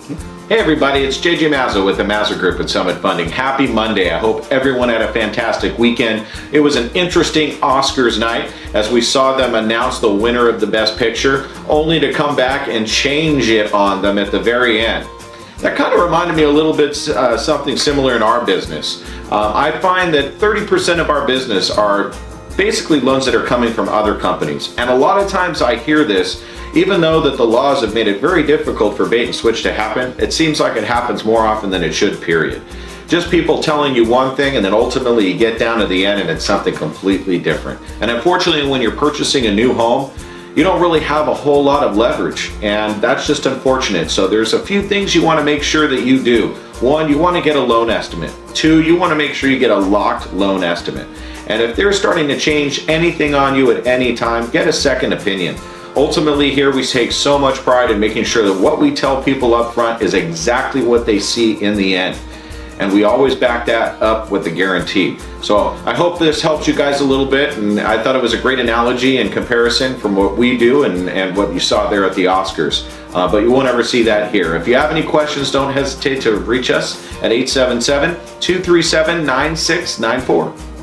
Hey everybody, it's JJ Mazzo with the Mazzo Group at Summit Funding. Happy Monday. I hope everyone had a fantastic weekend. It was an interesting Oscars night as we saw them announce the winner of the Best Picture, only to come back and change it on them at the very end. That kind of reminded me a little bit something similar in our business. I find that 30% of our business are basically loans that are coming from other companies. And a lot of times I hear this, even though that the laws have made it very difficult for bait and switch to happen, it seems like it happens more often than it should, period. Just people telling you one thing and then ultimately you get down to the end and it's something completely different. And unfortunately, when you're purchasing a new home, you don't really have a whole lot of leverage, and that's just unfortunate. So there's a few things you want to make sure that you do. One, you want to get a loan estimate. Two, you want to make sure you get a locked loan estimate. And if they're starting to change anything on you at any time, get a second opinion. Ultimately here we take so much pride in making sure that what we tell people up front is exactly what they see in the end. And we always back that up with the guarantee. So I hope this helps you guys a little bit, and I thought it was a great analogy and comparison from what we do and what you saw there at the Oscars. But you won't ever see that here. If you have any questions, don't hesitate to reach us at 877-237-9694.